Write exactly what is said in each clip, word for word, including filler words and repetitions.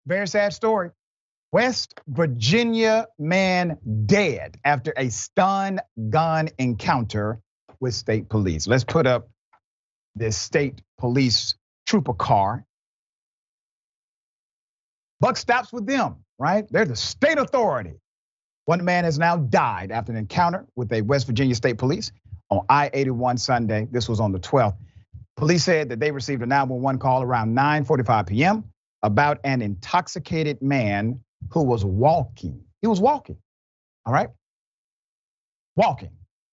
very sad story. West Virginia man dead after a stun gun encounter with state police. Let's put up this state police trooper car. Buck stops with them, right? They're the state authority. One man has now died after an encounter with a West Virginia State Police on I eighty-one Sunday. This was on the twelfth. Police said that they received a nine one one call around nine forty-five p.m. about an intoxicated man who was walking. He was walking, all right? Walking.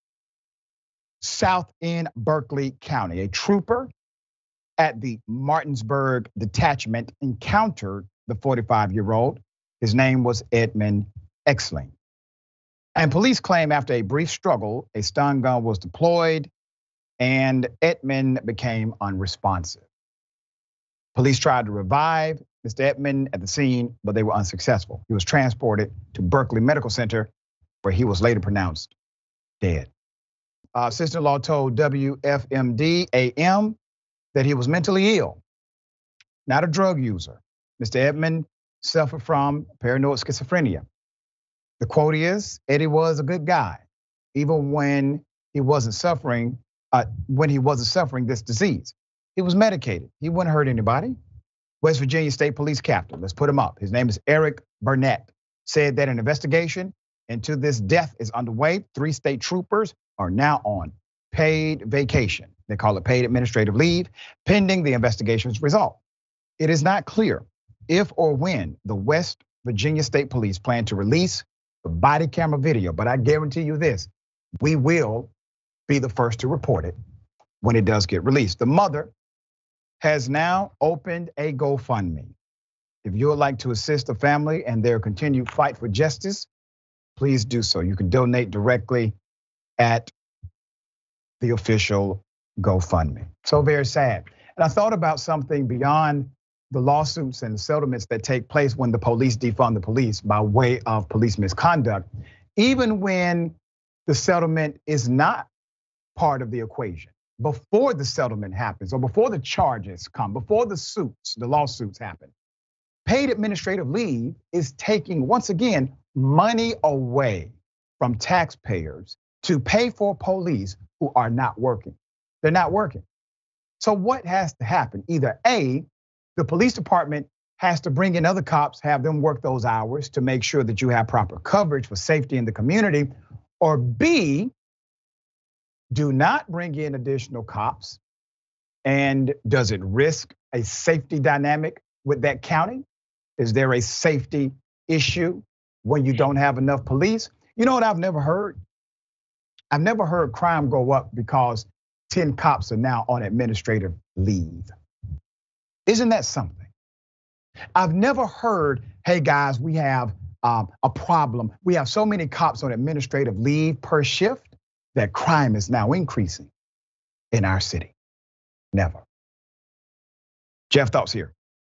South in Berkeley County. A trooper at the Martinsburg detachment encountered the forty-five-year-old. His name was Edmond Exline. And police claim after a brief struggle, a stun gun was deployed and Edmond became unresponsive. Police tried to revive Mister Edmond at the scene, but they were unsuccessful. He was transported to Berkeley Medical Center, where he was later pronounced dead. Uh, sister-in-law told W F M D A M that he was mentally ill, not a drug user. Mister Edmond suffered from paranoid schizophrenia. The quote is, Eddie was a good guy, even when he wasn't suffering, uh, when he wasn't suffering this disease. He was medicated. He wouldn't hurt anybody. West Virginia State Police captain, let's put him up. His name is Eric Burnett, said that an investigation into this death is underway. Three state troopers are now on paid vacation. They call it paid administrative leave, pending the investigation's result. It is not clear if or when the West Virginia State Police plan to release the body camera video, but I guarantee you this, we will be the first to report it when it does get released. The mother has now opened a GoFundMe. If you would like to assist the family and their continued fight for justice, please do so. You can donate directly at the official GoFundMe. So very sad. And I thought about something beyond the lawsuits and the settlements that take place when the police defund the police by way of police misconduct. Even when the settlement is not part of the equation, before the settlement happens or before the charges come, before the suits, the lawsuits happen, paid administrative leave is taking, once again, money away from taxpayers to pay for police who are not working. They're not working. So what has to happen? Either A, the police department has to bring in other cops, have them work those hours to make sure that you have proper coverage for safety in the community, or B, do not bring in additional cops. And does it risk a safety dynamic with that county? Is there a safety issue when you don't have enough police? You know what I've never heard? I've never heard crime go up because ten cops are now on administrative leave. Isn't that something? I've never heard, hey guys, we have a problem. We have so many cops on administrative leave per shift that crime is now increasing in our city. Never. Jeff, thoughts here?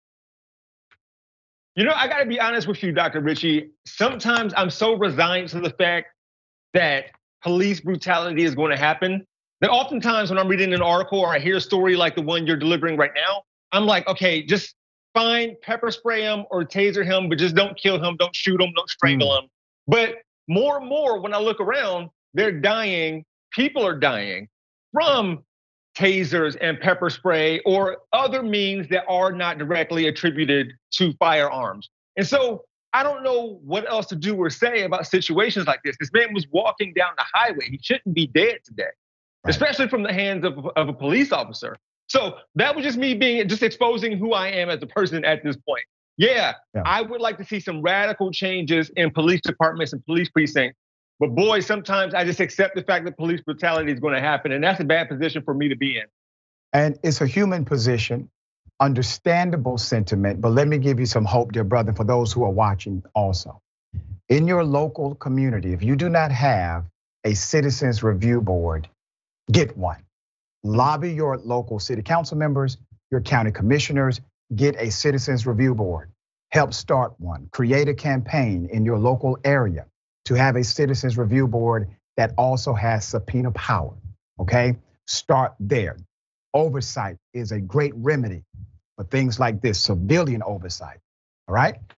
You know, I gotta be honest with you, Doctor Richey. Sometimes I'm so resigned to the fact that police brutality is going to happen that oftentimes when I'm reading an article or I hear a story like the one you're delivering right now, I'm like, okay, just fine, pepper spray him or taser him, but just don't kill him, don't shoot him, don't strangle mm. him. But more and more, when I look around, they're dying, people are dying from tasers and pepper spray or other means that are not directly attributed to firearms. And so I don't know what else to do or say about situations like this. This man was walking down the highway. He shouldn't be dead today, right, especially from the hands of, of a police officer. So that was just me being, just exposing who I am as a person at this point. Yeah, yeah, I would like to see some radical changes in police departments and police precincts. But boy, sometimes I just accept the fact that police brutality is going to happen, and that's a bad position for me to be in. And it's a human position, understandable sentiment, but let me give you some hope, dear brother, for those who are watching also. In your local community, if you do not have a citizens review board, get one. Lobby your local city council members, your county commissioners, get a citizens review board. Help start one. Create a campaign in your local area to have a citizens review board that also has subpoena power, okay? Start there. Oversight is a great remedy for things like this, civilian oversight. All right.